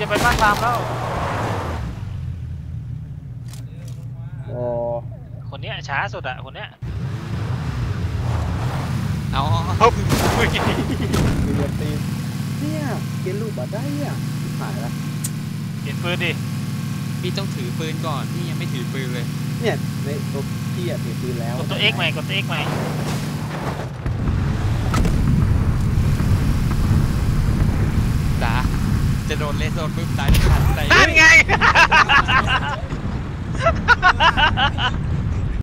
จะไปบ้านรามแล้วโอ้คนเนี้ยช้าสุดอะคนเนี้ยเอาปุ๊บมีเรียนตีเนี่ยเกณฑ์ลูกบัตรได้อ่ะหายละเปลี่ยนปืนดิพี่ต้องถือปืนก่อนพี่ยังไม่ถือปืนเลยเนี่ยในตัวพี่ถือปืนแล้วกดตัว X ใหม่กดตัว X ใหม่จ้าจะโดนเลสโดนปุ๊บตายทันใจนั่นไง